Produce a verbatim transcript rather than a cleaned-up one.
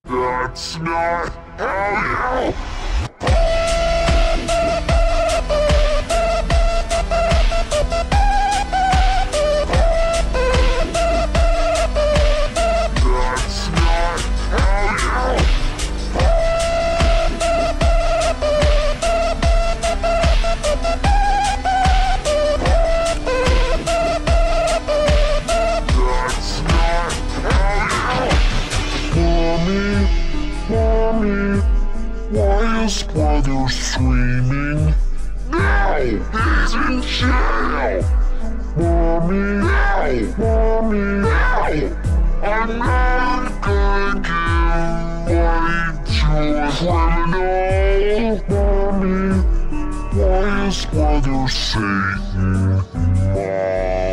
That's not how you... Why is brother screaming? No! He's in jail! Mommy! No! Mommy! No! I'm not gonna give money to a criminal! Mommy! Why is brother Satan mom?